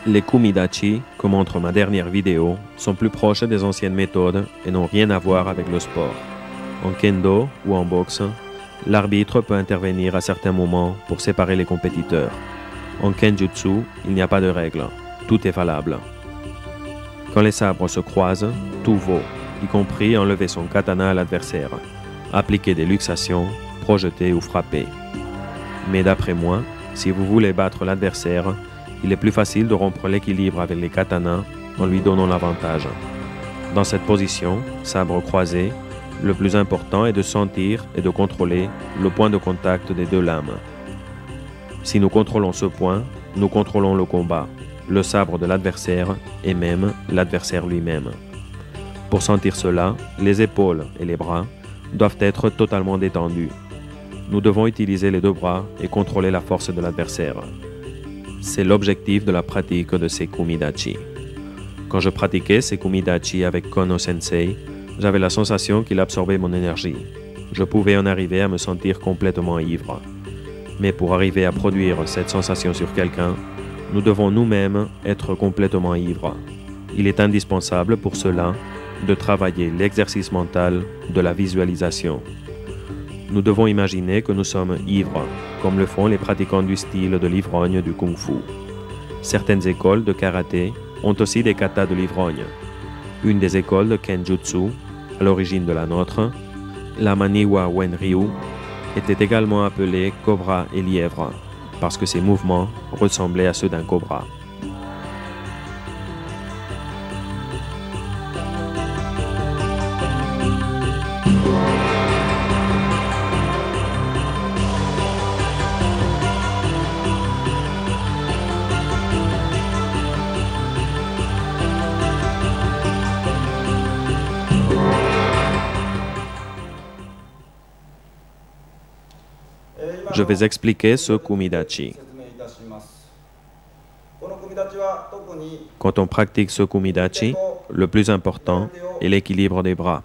Les kumidachi, que montre ma dernière vidéo, sont plus proches des anciennes méthodes et n'ont rien à voir avec le sport. En kendo ou en boxe, l'arbitre peut intervenir à certains moments pour séparer les compétiteurs. En kenjutsu, il n'y a pas de règle, tout est valable. Quand les sabres se croisent, tout vaut, y compris enlever son katana à l'adversaire, appliquer des luxations, projeter ou frapper. Mais d'après moi, si vous voulez battre l'adversaire, il est plus facile de rompre l'équilibre avec les katanas en lui donnant l'avantage. Dans cette position, sabre croisé, le plus important est de sentir et de contrôler le point de contact des deux lames. Si nous contrôlons ce point, nous contrôlons le combat, le sabre de l'adversaire et même l'adversaire lui-même. Pour sentir cela, les épaules et les bras doivent être totalement détendus. Nous devons utiliser les deux bras et contrôler la force de l'adversaire. C'est l'objectif de la pratique de ces kumidachi. Quand je pratiquais ces kumidachi avec Kono Sensei, j'avais la sensation qu'il absorbait mon énergie. Je pouvais en arriver à me sentir complètement ivre. Mais pour arriver à produire cette sensation sur quelqu'un, nous devons nous-mêmes être complètement ivres. Il est indispensable pour cela de travailler l'exercice mental de la visualisation. Nous devons imaginer que nous sommes ivres, comme le font les pratiquants du style de l'ivrogne du kung-fu. Certaines écoles de karaté ont aussi des katas de l'ivrogne. Une des écoles de kenjutsu, à l'origine de la nôtre, la Maniwa Wenryu, était également appelée cobra et lièvre, parce que ses mouvements ressemblaient à ceux d'un cobra. Je vais expliquer ce kumidachi. Quand on pratique ce kumidachi, le plus important est l'équilibre des bras.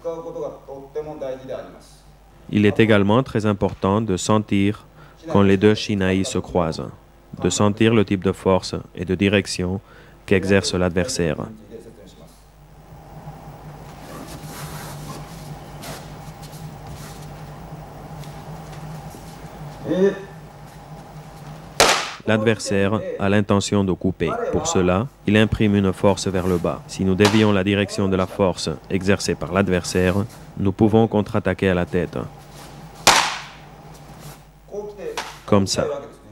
Il est également très important de sentir quand les deux shinai se croisent, de sentir le type de force et de direction qu'exerce l'adversaire. L'adversaire a l'intention de couper. Pour cela, il imprime une force vers le bas. Si nous dévions la direction de la force exercée par l'adversaire, nous pouvons contre-attaquer à la tête. Comme ça.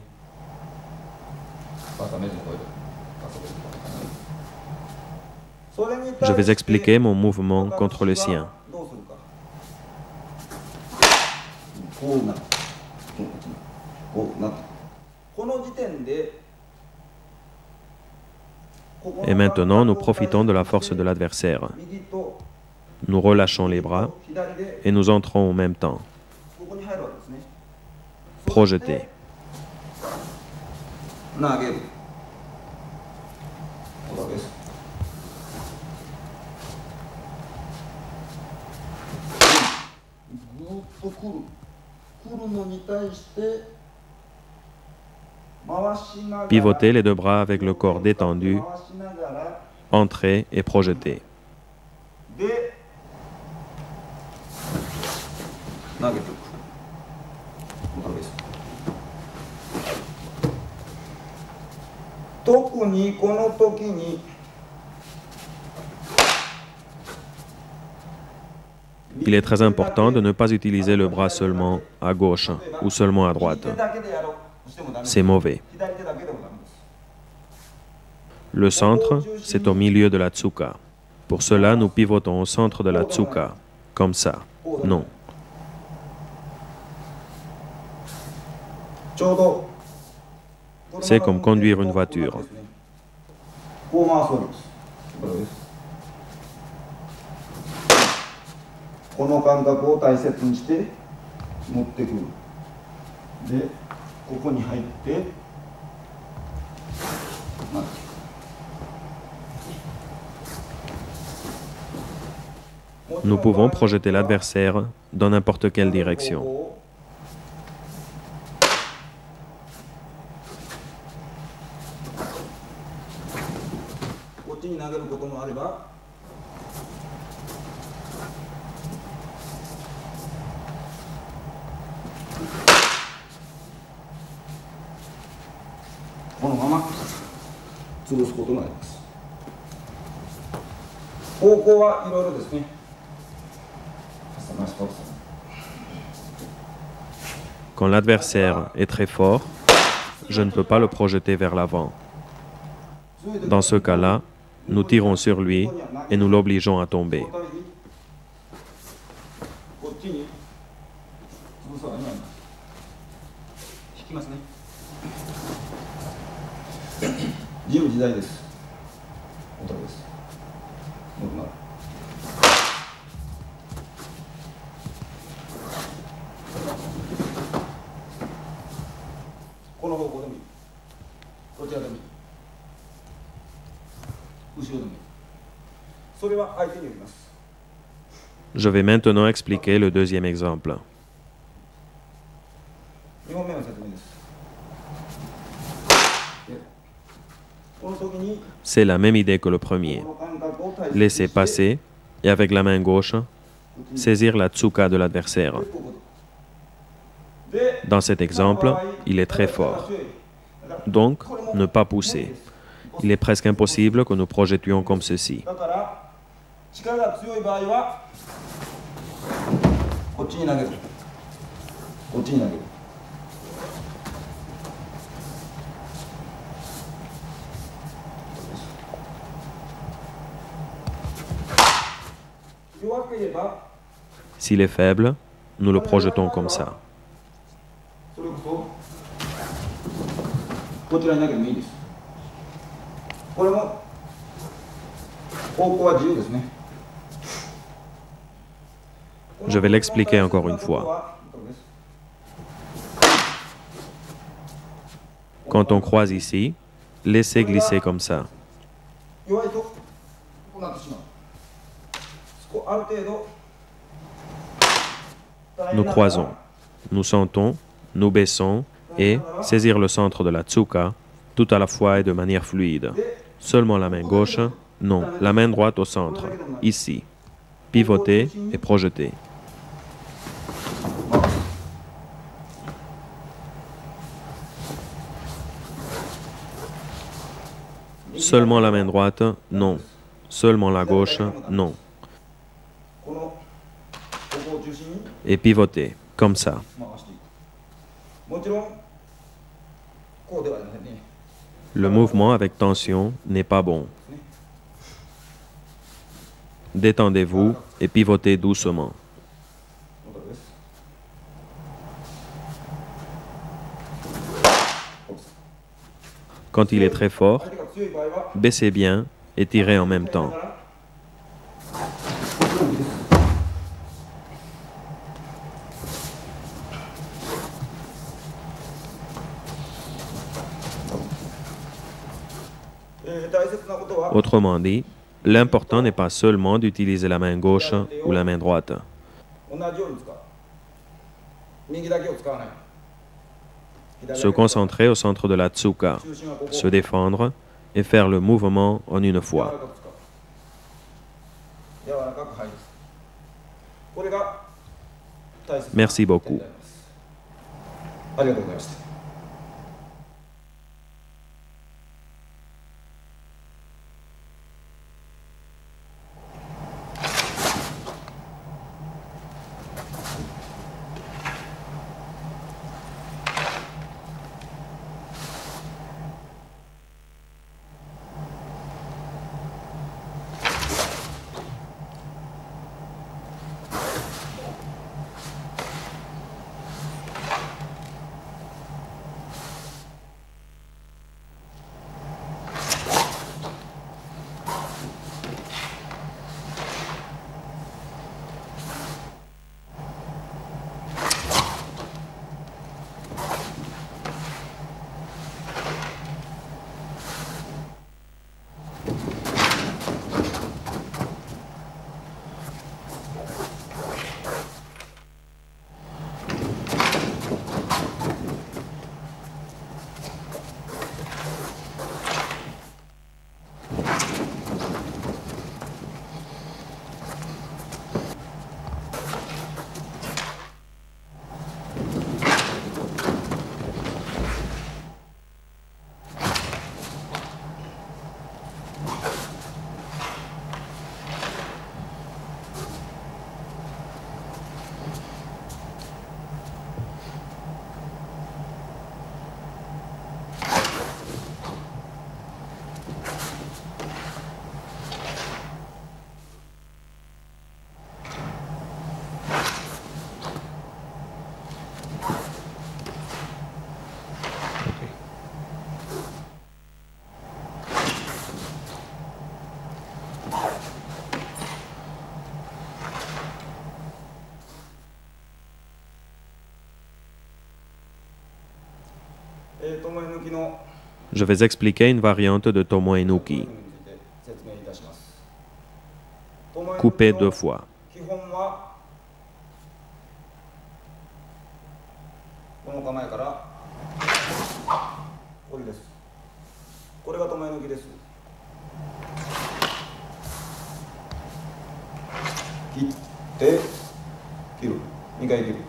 Je vais expliquer mon mouvement contre le sien. Et maintenant, nous profitons de la force de l'adversaire. Nous relâchons les bras et nous entrons en même temps. Projeter. Pivoter les deux bras avec le corps détendu, entrer et projeter. Il est très important de ne pas utiliser le bras seulement à gauche ou seulement à droite. C'est mauvais. Le centre, c'est au milieu de la tsuka. Pour cela, nous pivotons au centre de la tsuka, comme ça. Non. C'est comme conduire une voiture. Nous pouvons projeter l'adversaire dans n'importe quelle direction. このまま潰すことになります。方向はいろいろですね。 Quand l'adversaire est très fort, je ne peux pas le projeter vers l'avant. Dans ce cas-là, nous tirons sur lui et nous l'obligeons à tomber. Je vais maintenant expliquer le deuxième exemple. C'est la même idée que le premier. Laisser passer et avec la main gauche, saisir la tsuka de l'adversaire. Dans cet exemple, il est très fort. Donc, ne pas pousser. Il est presque impossible que nous projetions comme ceci. S'il est faible, nous le projetons comme ça. Je vais l'expliquer encore une fois. Quand on croise ici, laissez glisser comme ça. Nous croisons, nous sentons, nous baissons et saisir le centre de la tsuka tout à la fois et de manière fluide. Seulement la main gauche, non, la main droite au centre, ici. Pivoter et projeter. Seulement la main droite, non. Seulement la gauche, non. Et pivoter, comme ça. Le mouvement avec tension n'est pas bon. Détendez-vous et pivotez doucement. Quand il est très fort, baissez bien et tirez en même temps. Autrement dit, l'important n'est pas seulement d'utiliser la main gauche ou la main droite. Se concentrer au centre de la tsuka, se défendre et faire le mouvement en une fois. Merci beaucoup. Je vais expliquer une variante de Tomoe Nuki. Couper 2 fois. この構えからこれです。これが止め抜きです。切って切る。2回切る。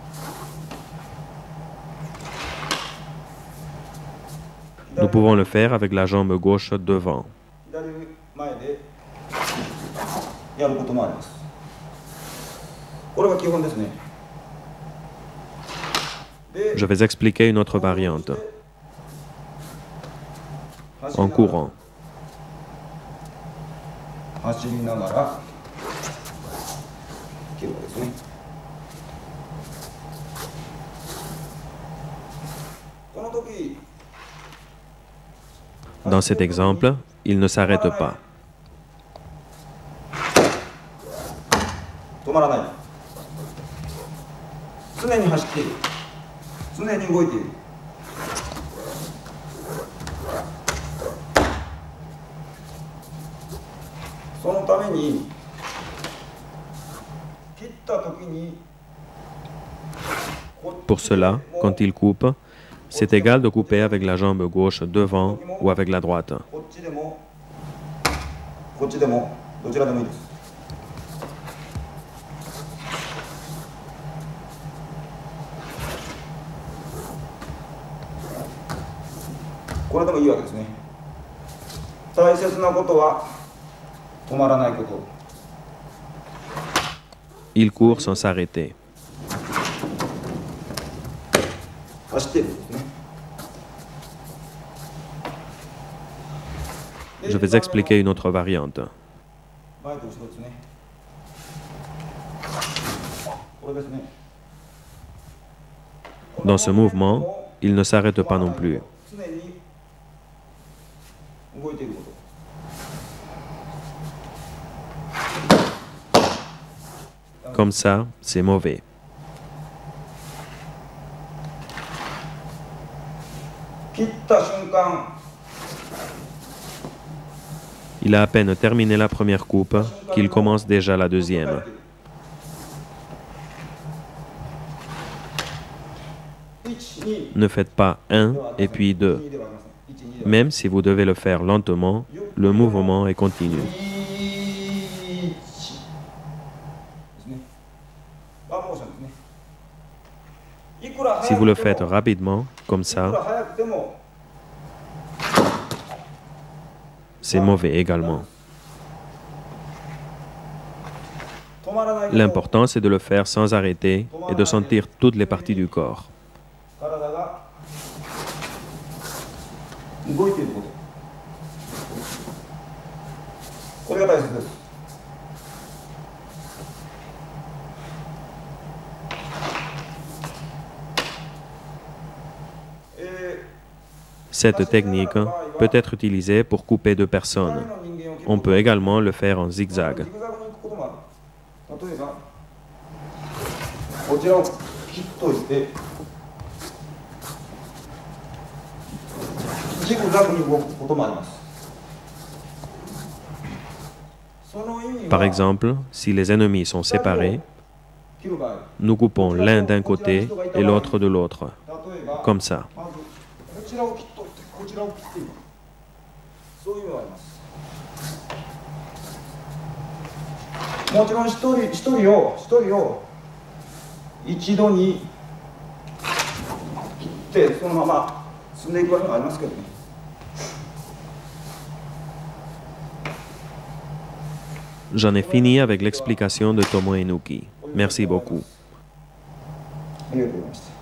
Nous pouvons le faire avec la jambe gauche devant. 左前でやることもあります。これが基本ですね。 Je vais expliquer une autre variante. En courant. 走りながら切るわけですね。この時 Dans cet exemple, il ne s'arrête pas. 止まらない。常に走っている。常に動いている。そのために切った時に Pour cela, quand il coupe, c'est égal de couper avec la jambe gauche devant ou avec la droite. こっちでもこっちでもどちらでもいいです。これでもいいわけですね。大切なことは止まらないこと。 Il court sans s'arrêter. 走っているんですね。 Je vais expliquer une autre variante. 前と後ろですね。これですね。 Dans ce mouvement, il ne s'arrête pas non plus. 常に動いていること。 Comme ça, c'est mauvais. 切った瞬間 Il a à peine terminé la première coupe qu'il commence déjà la deuxième. Ne faites pas 1 et puis 2. Même si vous devez le faire lentement, le mouvement est continu. Si vous le faites rapidement, comme ça, c'est mauvais également. L'important, c'est de le faire sans arrêter et de sentir toutes les parties du corps. 動いていること。これが大切です。 Cette technique peut être utilisée pour couper 2 personnes. On peut également le faire en zigzag. 例えばこちらを切っといてジグザグに動くこともあります。 Par exemple, si les ennemis sont séparés, nous coupons l'un d'un côté et l'autre de l'autre, comme ça. こちらを切っといてこちらを切っていく。そういうのがあります。もちろん一人を一度に切ってそのまま進んでいくわけもありますけどね。 J'en ai fini avec l'explication de Tomoe Nuki. Merci beaucoup. ありがとうございました。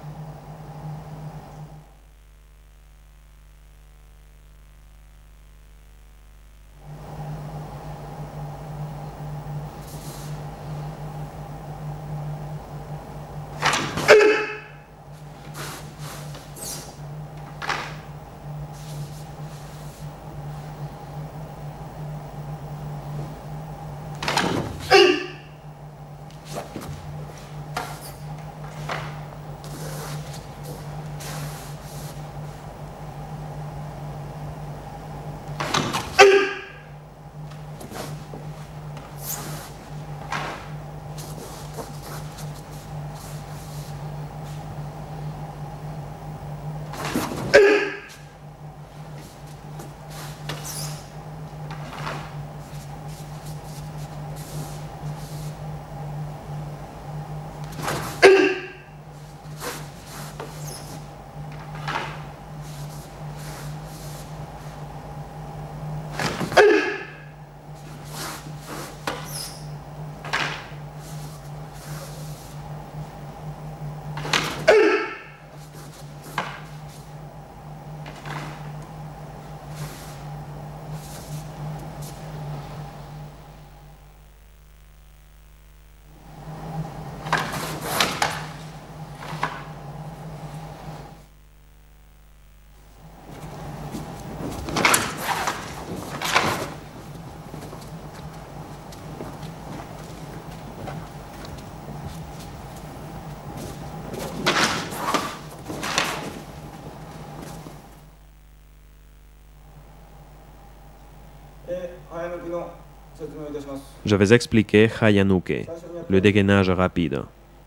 Je vais expliquer Hayanuke, le dégainage rapide.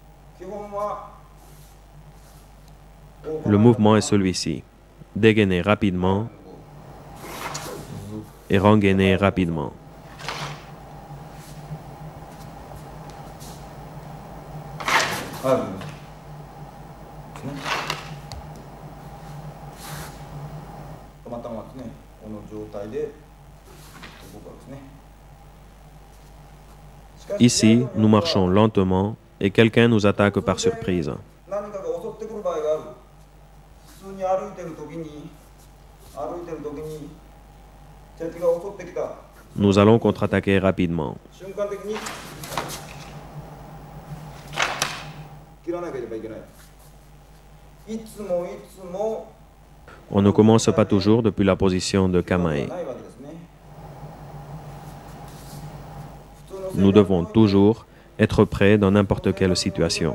Le mouvement est celui-ci. Dégainer rapidement et rengainer rapidement. Ici, nous marchons lentement et quelqu'un nous attaque par surprise. Nous allons contre-attaquer rapidement. On ne commence pas toujours depuis la position de Kamae. Nous devons toujours être prêts dans n'importe quelle situation.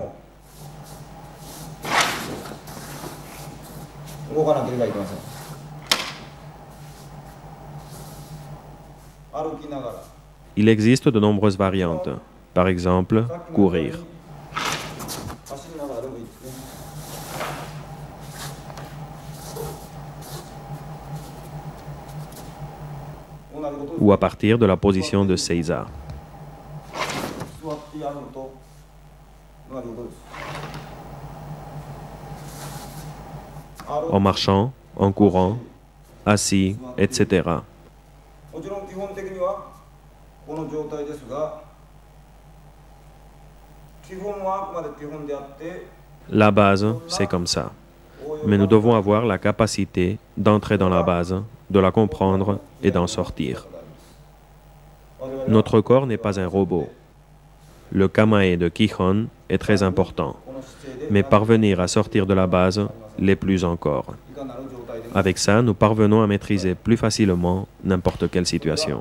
Il existe de nombreuses variantes. Par exemple, courir. Ou à partir de la position de Seiza. En marchant, en courant, assis, etc. La base, c'est comme ça. Mais nous devons avoir la capacité d'entrer dans la base, de la comprendre et d'en sortir. Notre corps n'est pas un robot. Le Kamae de Kihon est très important, mais parvenir à sortir de la base l'est plus encore. Avec ça, nous parvenons à maîtriser plus facilement n'importe quelle situation.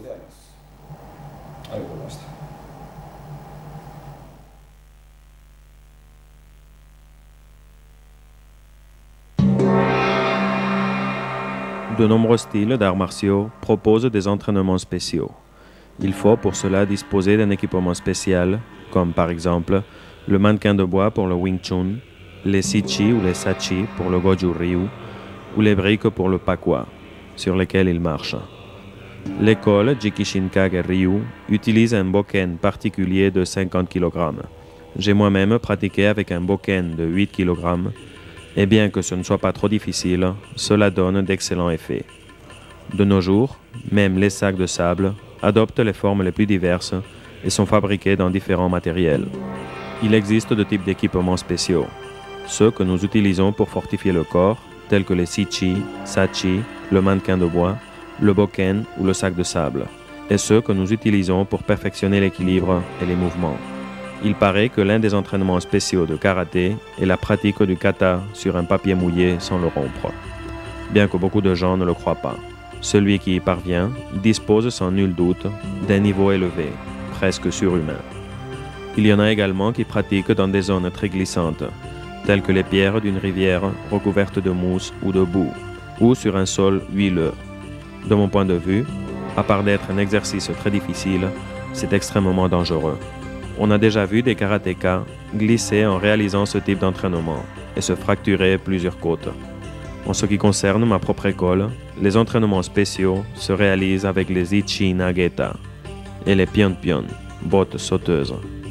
De nombreux styles d'arts martiaux proposent des entraînements spéciaux. Il faut pour cela disposer d'un équipement spécial, comme par exemple le mannequin de bois pour le Wing Chun, les Sichi ou les Sachi pour le Goju Ryu, ou les briques pour le Pakwa, sur lesquelles il marche. L'école Jikishinkage Ryu utilise un bokken particulier de 50 kg. J'ai moi-même pratiqué avec un bokken de 8 kg, et bien que ce ne soit pas trop difficile, cela donne d'excellents effets. De nos jours, même les sacs de sable adoptent les formes les plus diverses et sont fabriqués dans différents matériels. Il existe deux types d'équipements spéciaux. Ceux que nous utilisons pour fortifier le corps, tels que les Sichi, Sachi, le mannequin de bois, le bokken ou le sac de sable, et ceux que nous utilisons pour perfectionner l'équilibre et les mouvements. Il paraît que l'un des entraînements spéciaux de karaté est la pratique du kata sur un papier mouillé sans le rompre. Bien que beaucoup de gens ne le croient pas. Celui qui y parvient dispose sans nul doute d'un niveau élevé, presque surhumain. Il y en a également qui pratiquent dans des zones très glissantes, telles que les pierres d'une rivière recouvertes de mousse ou de boue, ou sur un sol huileux. De mon point de vue, à part d'être un exercice très difficile, c'est extrêmement dangereux. On a déjà vu des karatékas glisser en réalisant ce type d'entraînement et se fracturer plusieurs côtes. En ce qui concerne ma propre école, les entraînements spéciaux se réalisent avec les Ichi Nageta et les Pion-Pion, bottes sauteuses.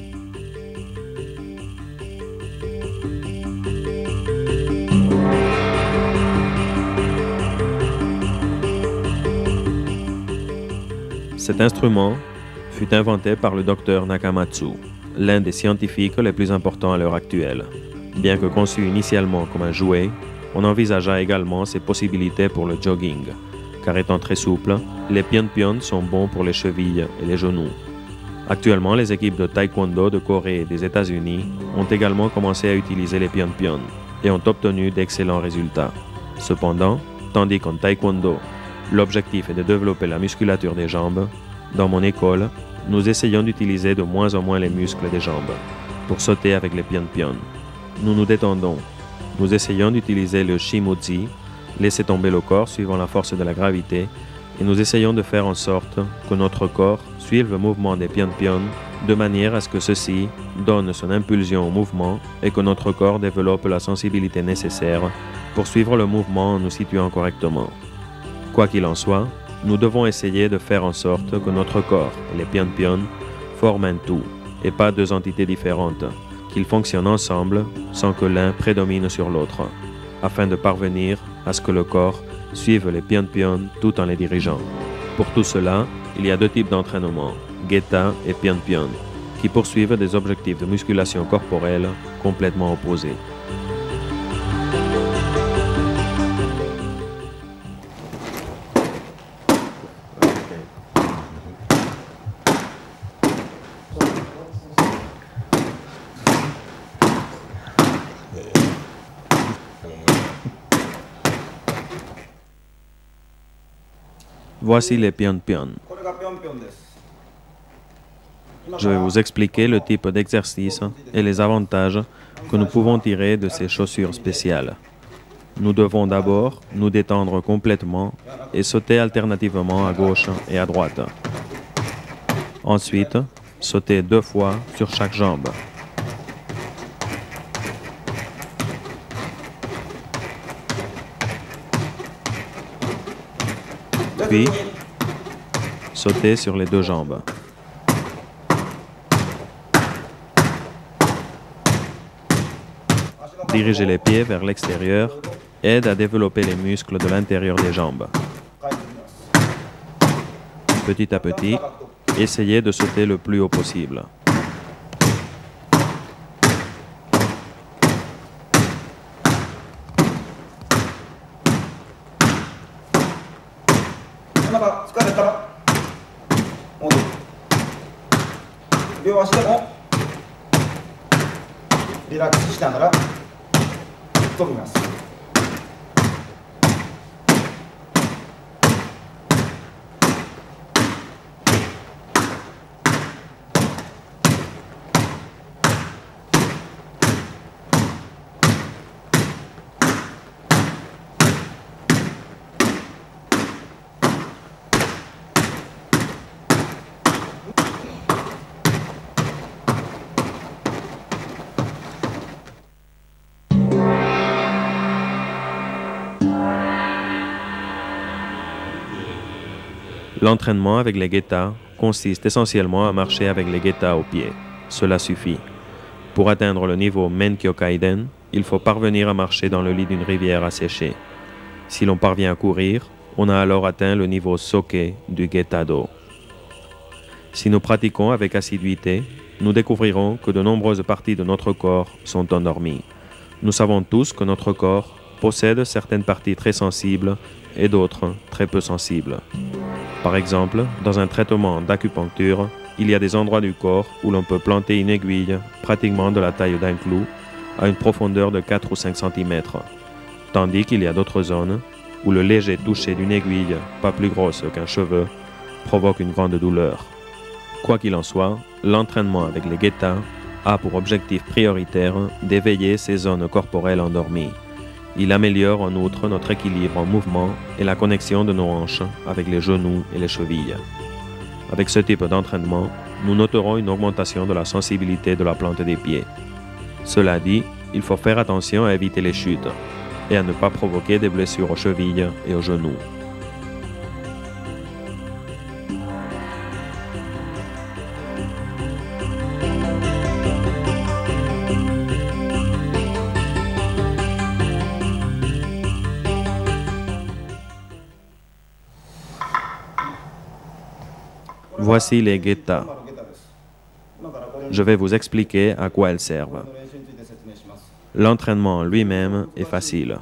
Cet instrument fut inventé par le docteur Nakamatsu, l'un des scientifiques les plus importants à l'heure actuelle. Bien que conçu initialement comme un jouet, on envisagea également ses possibilités pour le jogging, car étant très souple, les pion-pion sont bons pour les chevilles et les genoux. Actuellement, les équipes de taekwondo de Corée et des États-Unis ont également commencé à utiliser les pion-pion et ont obtenu d'excellents résultats. Cependant, tandis qu'en taekwondo, l'objectif est de développer la musculature des jambes, dans mon école, nous essayons d'utiliser de moins en moins les muscles des jambes pour sauter avec les pion-pion. Nous nous détendons. Nous essayons d'utiliser le shimoji, laisser tomber le corps suivant la force de la gravité et nous essayons de faire en sorte que notre corps suive le mouvement des pion-pion de manière à ce que ceci donne son impulsion au mouvement et que notre corps développe la sensibilité nécessaire pour suivre le mouvement en nous situant correctement. Quoi qu'il en soit, nous devons essayer de faire en sorte que notre corps et les pion-pion forment un tout et pas deux entités différentes, qu'ils fonctionnent ensemble sans que l'un prédomine sur l'autre, afin de parvenir à ce que le corps suive les pion-pion tout en les dirigeant. Pour tout cela, il y a deux types d'entraînement, Geta et pion-pion, qui poursuivent des objectifs de musculation corporelle complètement opposés. Voici les pion-pion. これがぴょんぴょんです。 Je vais vous expliquer le type d'exercice et les avantages que nous pouvons tirer de ces chaussures spéciales. Nous devons d'abord nous détendre complètement et sauter alternativement à gauche et à droite. Ensuite, sauter 2 fois sur chaque jambe. Puis, sauter sur les 2 jambes. Diriger les pieds vers l'extérieur aide à développer les muscles de l'intérieur des jambes. Petit à petit, essayez de sauter le plus haut possible. L'entraînement avec les Geta consiste essentiellement à marcher avec les Geta aux pieds. Cela suffit. Pour atteindre le niveau Menkyo Kaiden, il faut parvenir à marcher dans le lit d'une rivière asséchée. Si l'on parvient à courir, on a alors atteint le niveau Soke du Geta-do. Si nous pratiquons avec assiduité, nous découvrirons que de nombreuses parties de notre corps sont endormies. Nous savons tous que notre corps possède certaines parties très sensibles et d'autres très peu sensibles. Par exemple, dans un traitement d'acupuncture, il y a des endroits du corps où l'on peut planter une aiguille pratiquement de la taille d'un clou à une profondeur de 4 ou 5 cm, tandis qu'il y a d'autres zones où le léger toucher d'une aiguille pas plus grosse qu'un cheveu provoque une grande douleur. Quoi qu'il en soit, l'entraînement avec les Geta a pour objectif prioritaire d'éveiller ces zones corporelles endormies. Il améliore en outre notre équilibre en mouvement et la connexion de nos hanches avec les genoux et les chevilles. Avec ce type d'entraînement, nous noterons une augmentation de la sensibilité de la plante des pieds. Cela dit, il faut faire attention à éviter les chutes et à ne pas provoquer des blessures aux chevilles et aux genoux. Voici les Geta. Je vais vous expliquer à quoi elles servent. L'entraînement lui-même est facile.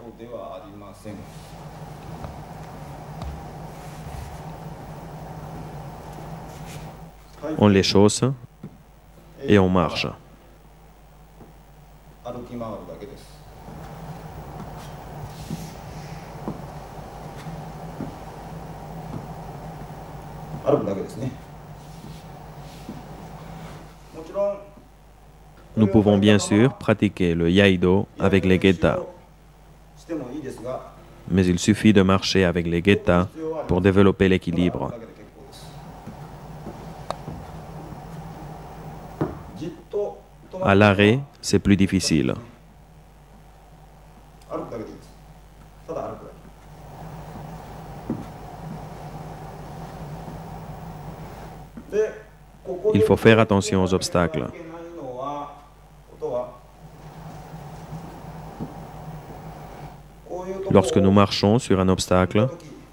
On les chausse et on marche. Nous pouvons bien sûr pratiquer le Iaido avec les Geta. mais il suffit de marcher avec les geta pour développer l'équilibre. À l'arrêt, c'est plus difficile. Il faut faire attention aux obstacles. Lorsque nous marchons sur un obstacle,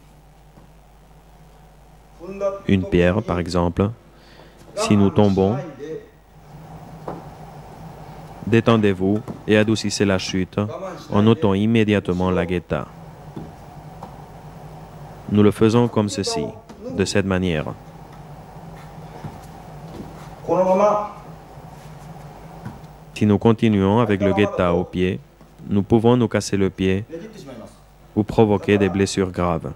une pierre par exemple, si nous tombons, détendez-vous et adoucissez la chute en ôtant immédiatement la geta. Nous le faisons comme ceci, de cette manière. Si nous continuons avec le geta au pied, nous pouvons nous casser le pied ou provoquer des blessures graves.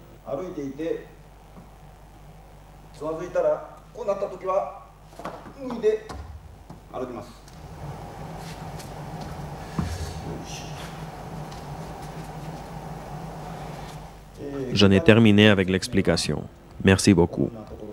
J'en ai terminé avec l'explication. Merci beaucoup.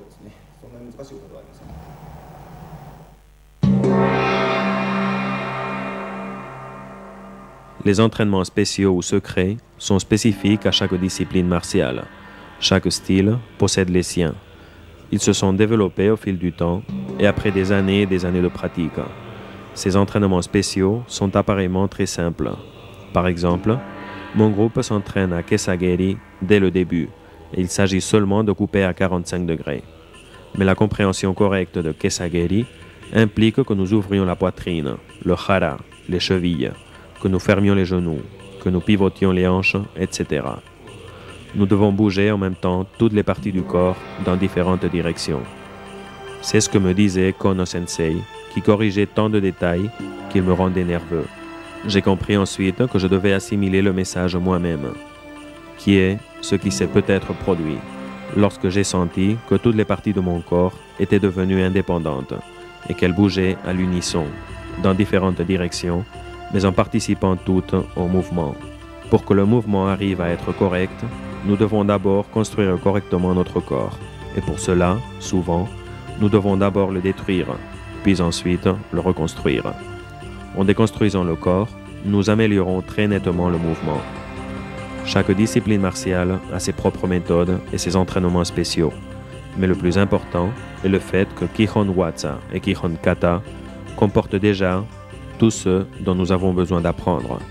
Les entraînements spéciaux ou secrets sont spécifiques à chaque discipline martiale. Chaque style possède les siens. Ils se sont développés au fil du temps et après des années et des années de pratique. Ces entraînements spéciaux sont apparemment très simples. Par exemple, mon groupe s'entraîne à Kesageri dès le début et il s'agit seulement de couper à 45 degrés. Mais la compréhension correcte de Kesageri implique que nous ouvrions la poitrine, le hara, les chevilles, que nous fermions les genoux, que nous pivotions les hanches, etc. Nous devons bouger en même temps toutes les parties du corps dans différentes directions. C'est ce que me disait Kono Sensei, qui corrigeait tant de détails qu'il me rendait nerveux. J'ai compris ensuite que je devais assimiler le message moi-même, qui est ce qui s'est peut-être produit, lorsque j'ai senti que toutes les parties de mon corps étaient devenues indépendantes et qu'elles bougeaient à l'unisson, dans différentes directions, mais en participant toutes au mouvement. Pour que le mouvement arrive à être correct, nous devons d'abord construire correctement notre corps. Et pour cela, souvent, nous devons d'abord le détruire, puis ensuite le reconstruire. En déconstruisant le corps, nous améliorons très nettement le mouvement. Chaque discipline martiale a ses propres méthodes et ses entraînements spéciaux. Mais le plus important est le fait que Kihon Watsa et Kihon Kata comportent déjà tout ce dont nous avons besoin d'apprendre.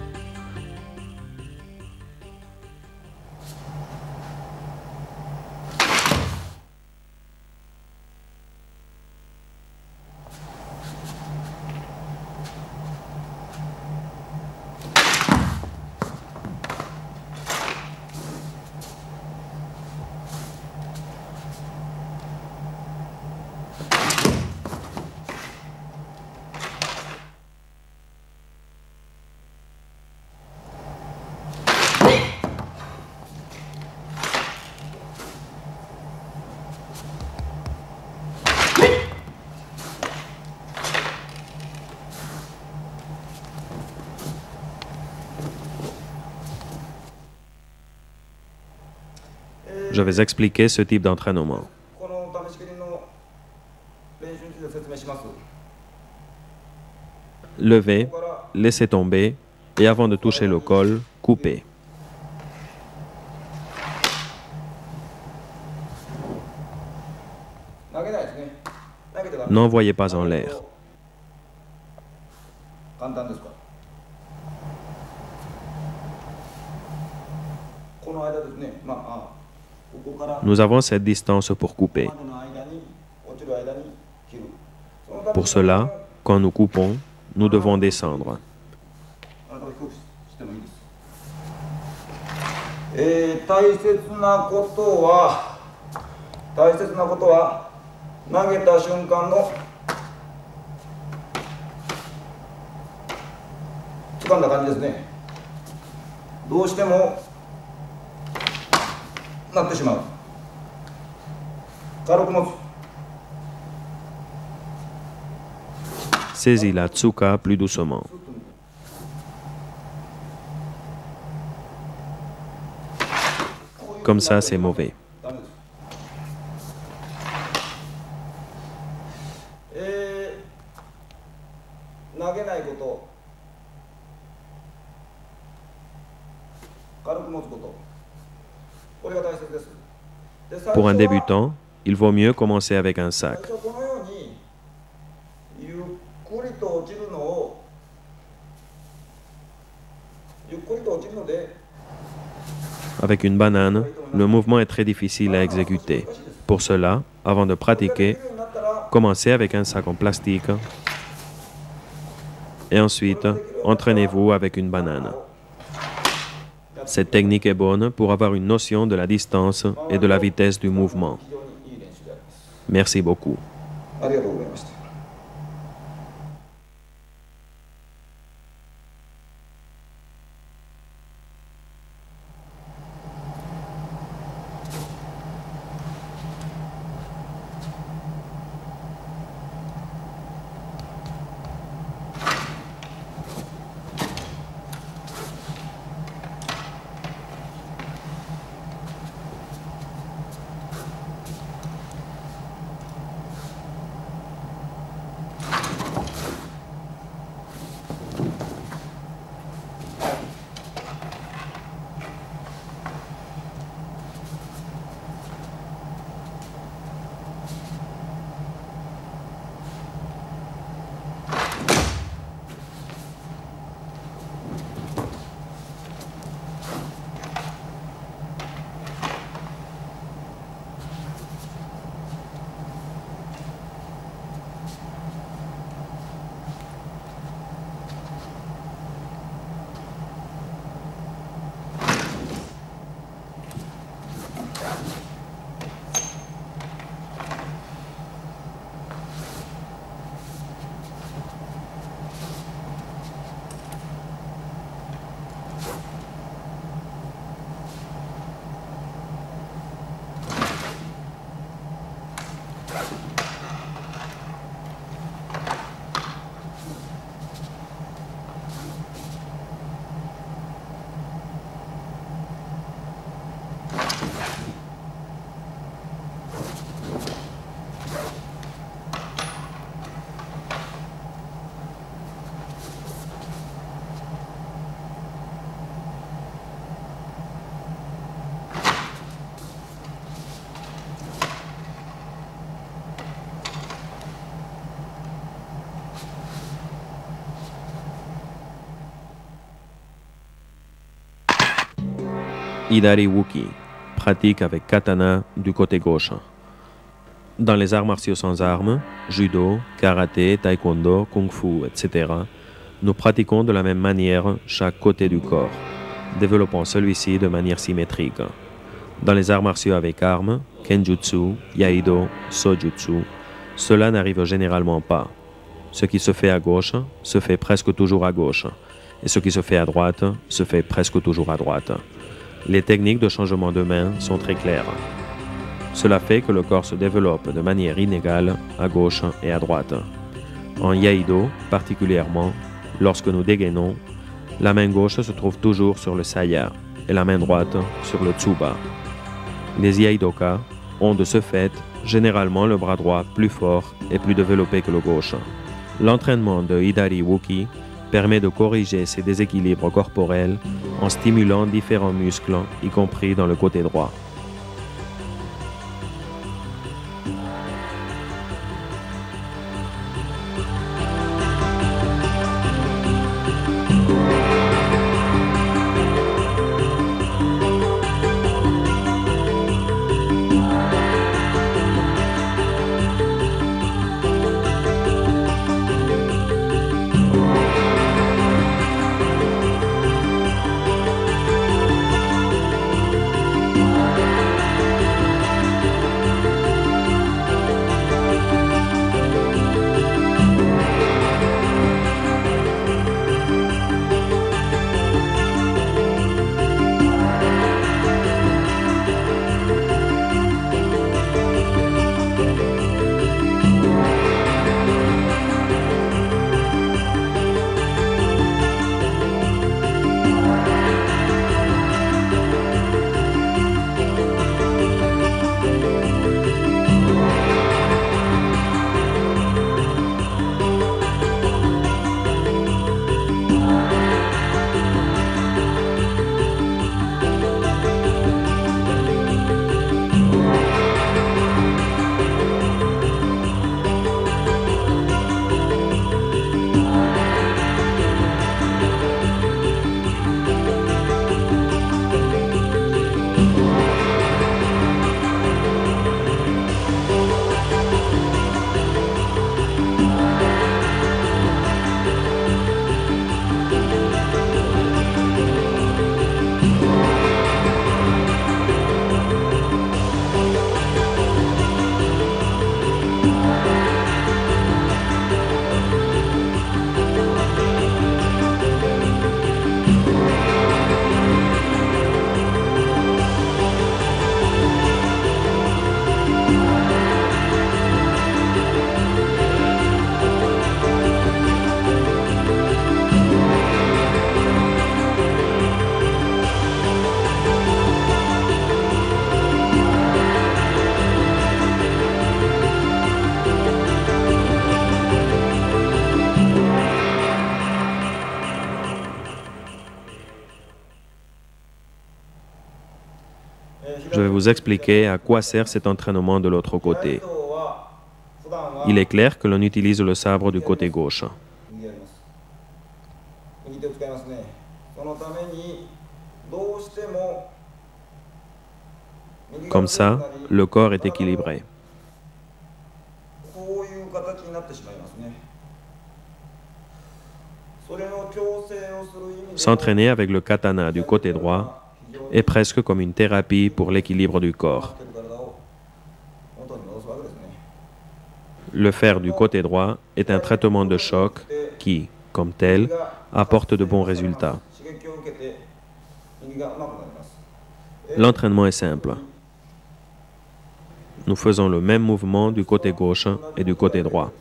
Je vais expliquer ce type d'entraînement. Levez, laissez tomber et avant de toucher le col, coupez. N'envoyez pas en l'air. Nous avons cette distance pour couper. Pour cela, quand nous coupons, nous devons descendre. Saisis la tsuka plus doucement. Comme ça, c'est mauvais. ダメです。投げないこと、軽く持つこと、これが大切です。で、最初 Pour un は débutant, il vaut mieux commencer avec un 最 sac. 初はこのようにゆっくりと落ちるのをで Avec une banane, le mouvement est très difficile à exécuter. Pour cela, avant de pratiquer, commencez avec un sac en plastique et ensuite, entraînez-vous avec une banane. Cette technique est bonne pour avoir une notion de la distance et de la vitesse du mouvement. Merci beaucoup. ありがとうございました。 Hidari Wuki, pratique avec katana du côté gauche. Dans les arts martiaux sans armes, judo, karaté, taekwondo, kung-fu, etc., nous pratiquons de la même manière chaque côté du corps, développant celui-ci de manière symétrique. Dans les arts martiaux avec armes, kenjutsu, yaido, sojutsu, cela n'arrive généralement pas. Ce qui se fait à gauche se fait presque toujours à gauche, et ce qui se fait à droite se fait presque toujours à droite. Les techniques de changement de main sont très claires. Cela fait que le corps se développe de manière inégale à gauche et à droite. En Iaido, particulièrement, lorsque nous dégainons, la main gauche se trouve toujours sur le saya et la main droite sur le tsuba. Les Iaidoka ont de ce fait généralement le bras droit plus fort et plus développé que le gauche. L'entraînement de Hidari Wuki permet de corriger ces déséquilibres corporels en stimulant différents muscles, y compris dans le côté droit. Je vais vous expliquer à quoi sert cet entraînement de l'autre côté. Il est clair que l'on utilise le sabre du côté gauche. Comme ça, le corps est équilibré. S'entraîner avec le katana du côté droit est presque comme une thérapie pour l'équilibre du corps. Le faire du côté droit est un traitement de choc qui, comme tel, apporte de bons résultats. L'entraînement est simple. Nous faisons le même mouvement du côté gauche et du côté droit.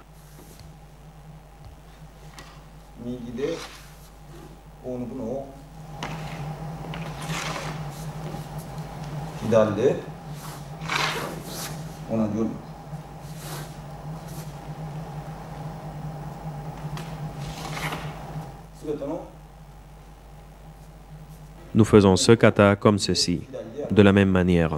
Nous faisons ce kata comme ceci, de la même manière.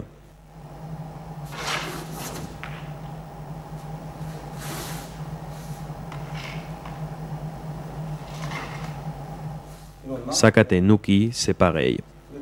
Sakate Nuki, c'est pareil.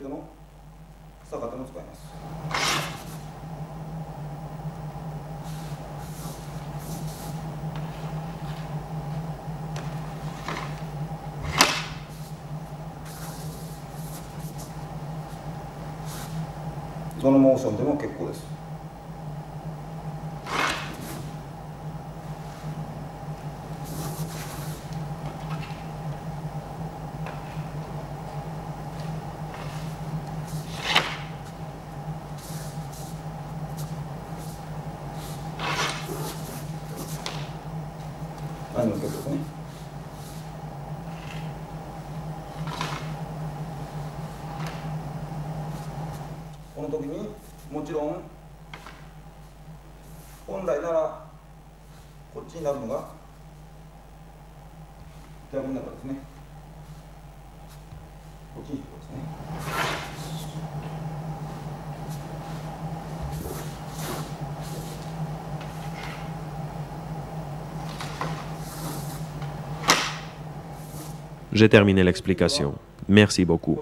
J'ai terminé l'explication. Merci beaucoup.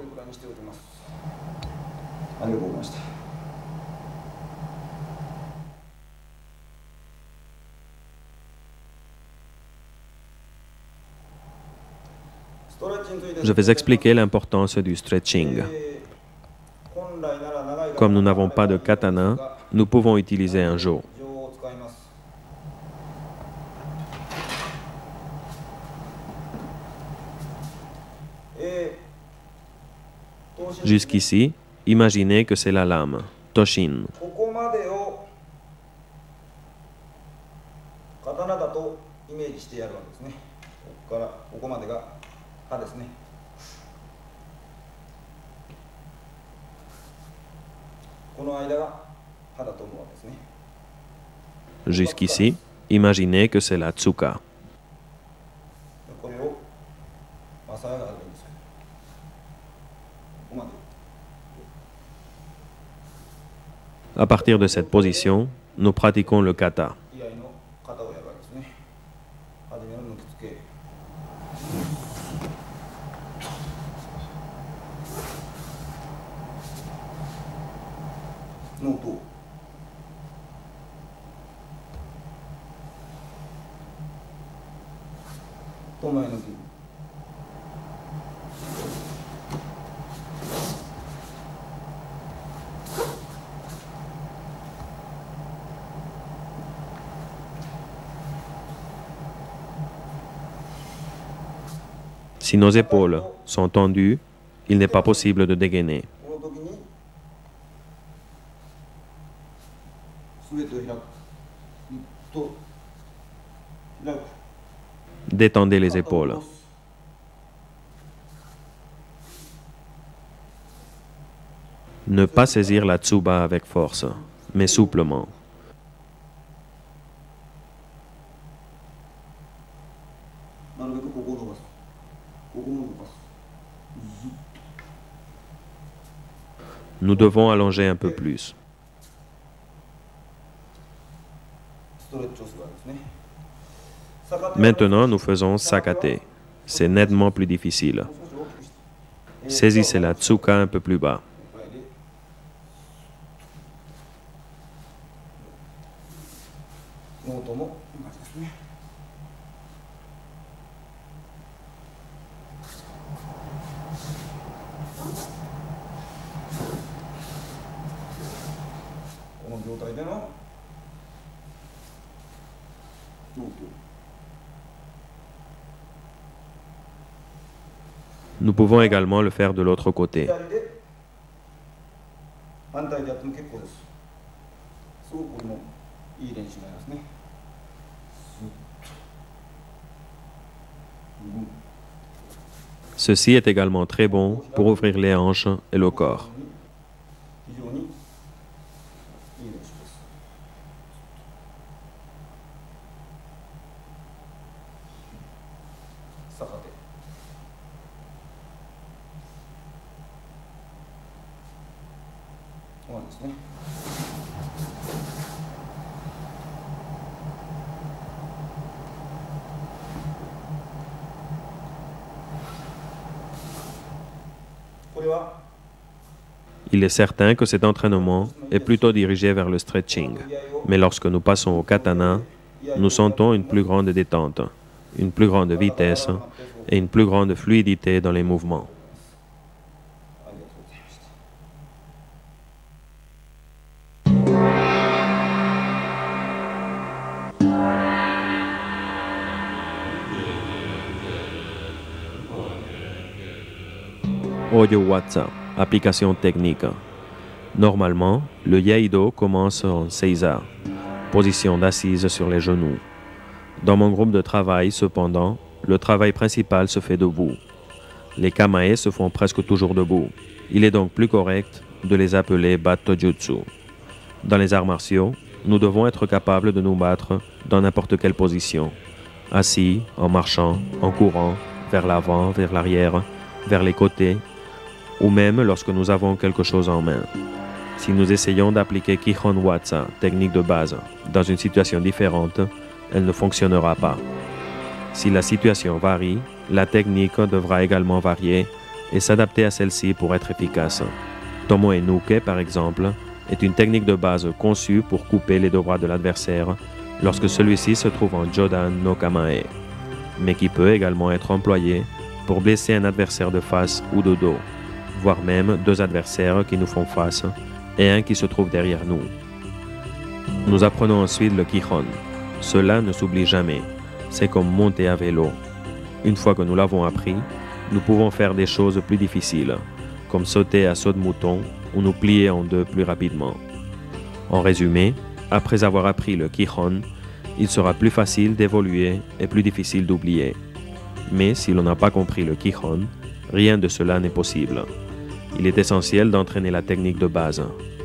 Je vais expliquer l'importance du stretching. Comme nous n'avons pas de katana, nous pouvons utiliser un jo. Jusqu'ici, imaginez que c'est la lame, toshin. Jusqu'ici, imaginez que c'est la tsuka. À partir de cette position, nous pratiquons le kata. Si nos épaules sont tendues, il n'est pas possible de dégainer. Détendez les épaules. Ne pas saisir la tsuba avec force, mais souplement. Nous devons allonger un peu plus. ストレッチをするわけですね。逆手 Maintenant, nous faisons sakate. C'est nettement plus difficile. 少し大きくして Saisissez la tsuka un peu plus bas. これでノートも同じですね。この状態でのノート Nous pouvons également le faire de l'autre côté. 左で反対でやっても結構です。すごくこれもいい練習になりますね。 Ceci est également très bon pour ouvrir les hanches et le corps. 非常にいい練習です。逆手。同じですね。これは Il est certain que cet entraînement est plutôt dirigé vers le stretching. Mais lorsque nous passons au katana, nous sentons une plus grande détente, une plus grande vitesse et une plus grande fluidité dans les mouvements. ありがとうございました。 Oyo Watsa, application technique. Normalement, le Yaido commence en Seiza, position d'assise sur les genoux. Dans mon groupe de travail, cependant, le travail principal se fait debout. Les Kamae se font presque toujours debout. Il est donc plus correct de les appeler Battojutsu. Dans les arts martiaux, nous devons être capables de nous battre dans n'importe quelle position. Assis, en marchant, en courant, vers l'avant, vers l'arrière, vers les côtés, ou même lorsque nous avons quelque chose en main. Si nous essayons d'appliquer Kihon Watsa, technique de base, dans une situation différente, elle ne fonctionnera pas. Si la situation varie, la technique devra également varier et s'adapter à celle-ci pour être efficace. Tomo e Nuke, par exemple, est une technique de base conçue pour couper les deux bras de l'adversaire lorsque celui-ci se trouve en Jodan no Kamae, mais qui peut également être employée pour blesser un adversaire de face ou de dos, voire même deux adversaires qui nous font face et un qui se trouve derrière nous. Nous apprenons ensuite le Kihon. Cela ne s'oublie jamais. C'est comme monter à vélo. Une fois que nous l'avons appris, nous pouvons faire des choses plus difficiles, comme sauter à saut de mouton ou nous plier en deux plus rapidement. En résumé, après avoir appris le Kihon, il sera plus facile d'évoluer et plus difficile d'oublier. Mais si l'on n'a pas compris le Kihon, rien de cela n'est possible. Il est essentiel d'entraîner la technique de base.